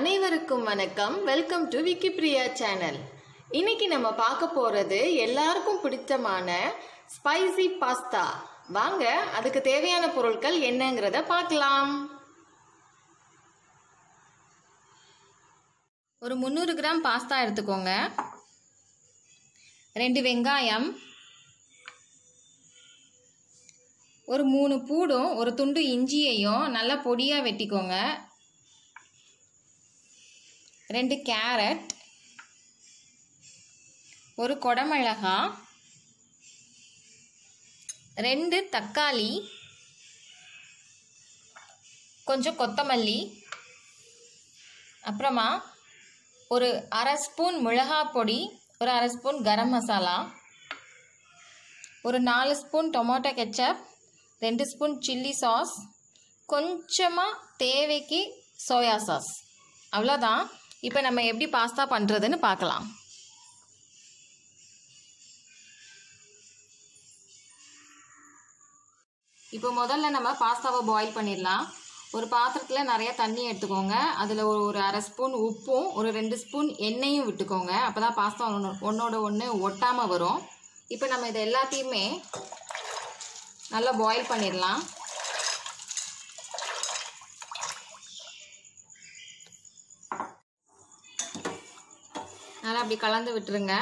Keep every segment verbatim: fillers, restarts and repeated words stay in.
அனைவருக்கும் வணக்கம். Welcome to Vikkipriya channel. இன்னைக்கு நம்ம பார்க்க போறது எல்லாருக்கும் பிடித்தமான ஸ்பைசி பாஸ்தா. வாங்க அதுக்கு தேவையான பொருட்கள் என்னங்கிறத பார்க்கலாம். ஒரு முந்நூறு கிராம் பாஸ்தா எடுத்துக்கோங்க. ரெண்டு வெங்காயம், ஒரு மூணு பூடும் ஒரு துண்டு இஞ்சியையும் நல்லா பொடியாக வெட்டிக்கோங்க. ரெண்டு கேரட், ஒரு கொடமிளகா, ரெண்டு தக்காளி, கொஞ்சம் கொத்தமல்லி, அப்புறமா ஒரு அரை ஸ்பூன் மிளகாய் பொடி, ஒரு அரை ஸ்பூன் கரம் மசாலா, ஒரு நாலு ஸ்பூன் டொமேட்டோ கெச்சப், ரெண்டு ஸ்பூன் சில்லி சாஸ், கொஞ்சமாக தேவைக்கு சோயா சாஸ். அவ்வளோதான். இப்போ நம்ம எப்படி பாஸ்தா பண்ணுறதுன்னு பார்க்கலாம். இப்போ முதல்ல நம்ம பாஸ்தாவை பாயில் பண்ணிடலாம். ஒரு பாத்திரத்தில் நிறைய தண்ணி எடுத்துக்கோங்க. அதில் ஒரு ஒரு அரை ஸ்பூன் உப்பும் ஒரு ரெண்டு ஸ்பூன் எண்ணெயும் விட்டுக்கோங்க. அப்போ தான் பாஸ்தா ஒன்று ஒன்றோட ஒன்று ஒட்டாமல் வரும். இப்போ நம்ம இதை எல்லாத்தையுமே நல்லா பாயில் பண்ணிடலாம். நல்லா அப்படி கலந்து விட்டுருங்க.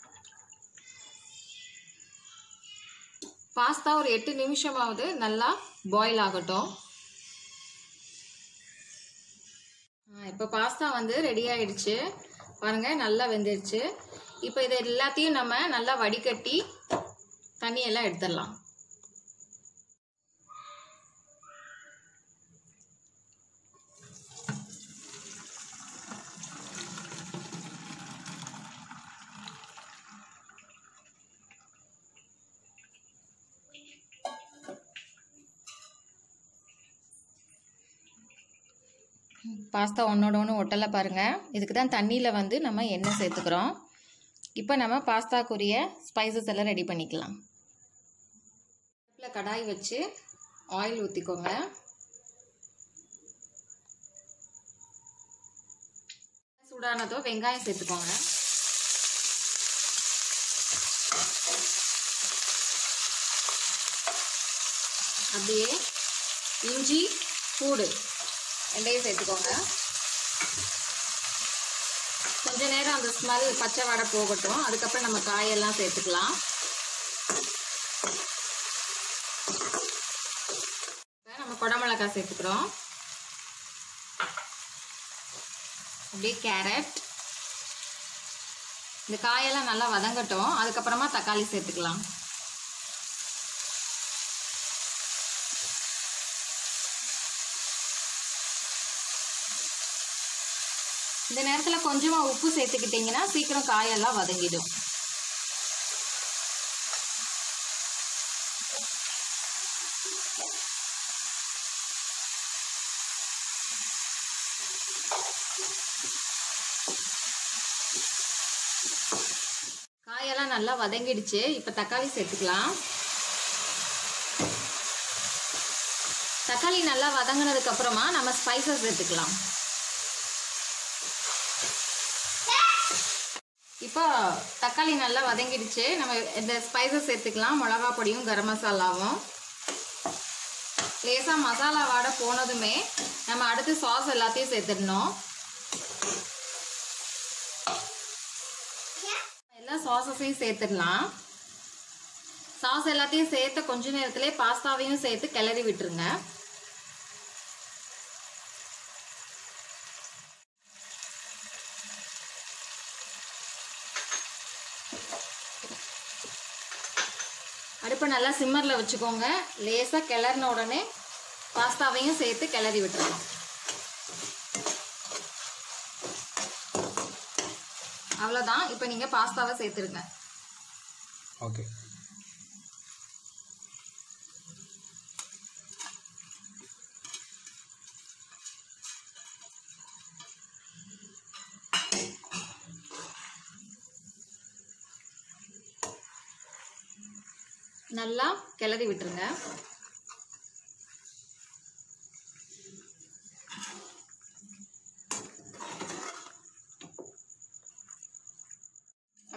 பாஸ்தா ஒரு எட்டு நிமிஷமாவது நல்லா பாயில் ஆகட்டும். இப்போ பாஸ்தா வந்து ரெடி ஆயிடுச்சு பாருங்க, நல்லா வெந்துடுச்சு. இப்போ இதை எல்லாத்தையும் நம்ம நல்லா வடிகட்டி தண்ணியெல்லாம் எடுத்துடலாம். பாஸ்தா ஒன்றோட ஒன்று ஒட்டலை பாருங்கள். இதுக்கு தான் தண்ணியில் வந்து நம்ம எண்ணெய் சேர்த்துக்கிறோம். இப்போ நம்ம பாஸ்தாக்குரிய ஸ்பைசஸ் எல்லாம் ரெடி பண்ணிக்கலாம். கடாய் வச்சு ஆயில் ஊற்றிக்கோங்க. சூடானதோ வெங்காயம் சேர்த்துக்கோங்க. அப்படியே இஞ்சி பூடு ரெண்டையும் சேர்த்துக்கோங்க. கொஞ்ச நேரம் அந்த ஸ்மெல் பச்சை வடை போகட்டும். அதுக்கப்புறம் நம்ம காயெல்லாம் சேர்த்துக்கலாம். நம்ம கொடமிளகாய் சேர்த்துக்கிறோம். அப்படியே கேரட். இந்த காயெல்லாம் நல்லா வதங்கட்டும். அதுக்கப்புறமா தக்காளி சேர்த்துக்கலாம். இந்த நேரத்தில் கொஞ்சமாக உப்பு சேர்த்துக்கிட்டிங்கன்னா சீக்கிரம் காயெல்லாம் வதங்கிடும். காயெல்லாம் நல்லா வதங்கிடுச்சு. இப்போ தக்காளி சேர்த்துக்கலாம். தக்காளி நல்லா வதங்கினதுக்கு அப்புறமா நம்ம ஸ்பைசஸ் சேர்த்துக்கலாம். இப்போ தக்காளி நல்லா வதங்கிடுச்சு. நம்ம இந்த ஸ்பைசஸ் சேர்த்துக்கலாம். மிளகா பொடியும் கரம் மசாலாவும். லேசாக மசாலா வாடை போனதுமே நம்ம அடுத்து சாஸ் எல்லாத்தையும் சேர்த்துடணும். எல்லா சாஸஸையும் சேர்த்துடலாம். சாஸ் எல்லாத்தையும் சேர்த்து கொஞ்ச நேரத்திலே பாஸ்தாவையும் சேர்த்து கிளறி விட்டுருங்க. அடுப்பை நல்லா சிம்மரில் வச்சுக்கோங்க. லேசாக கிளறின உடனே பாஸ்தாவையும் சேர்த்து கிளறி விட்டுருவோம். அவ்வளோதான். இப்போ நீங்கள் பாஸ்தாவை சேர்த்துருங்க. ஓகே. நல்லா கிளறி விட்டுருங்க.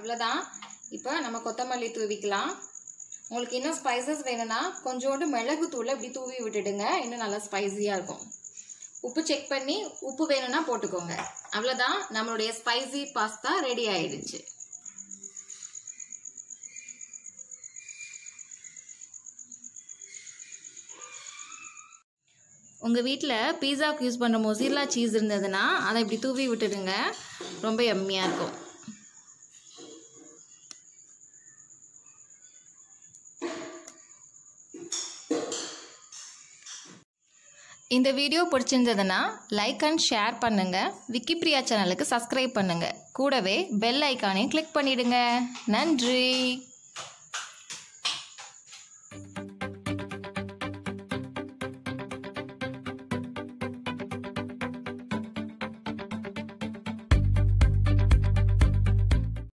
அவ்வளோதான். இப்போ நம்ம கொத்தமல்லி தூவிக்கலாம். உங்களுக்கு இன்னும் ஸ்பைசஸ் வேணும்னா கொஞ்சோண்டு மிளகு தூளை இப்படி தூவி விட்டுடுங்க, இன்னும் நல்லா ஸ்பைஸியாக இருக்கும். உப்பு செக் பண்ணி உப்பு வேணும்னா போட்டுக்கோங்க. அவ்வளோதான், நம்மளுடைய ஸ்பைசி பாஸ்தா ரெடி ஆயிடுச்சு. உங்கள் வீட்டில் பீஸாவுக்கு யூஸ் பண்ணுற மொசில்லா சீஸ் இருந்ததுன்னா அதை இப்படி தூவி விட்டுடுங்க, ரொம்ப எம்மியாக இருக்கும். இந்த வீடியோ பிடிச்சிருந்ததுன்னா லைக் அண்ட் ஷேர் பண்ணுங்கள். விக்கிப்ரியா சேனலுக்கு சப்ஸ்கிரைப் பண்ணுங்கள். கூடவே பெல் ஐக்கானையும் கிளிக் பண்ணிவிடுங்க. நன்றி.